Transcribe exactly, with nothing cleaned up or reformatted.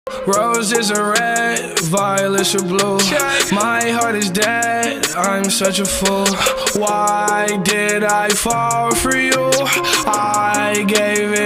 Roses are red, violets are blue. My heart is dead, I'm such a fool. Why did I fall for you? I gave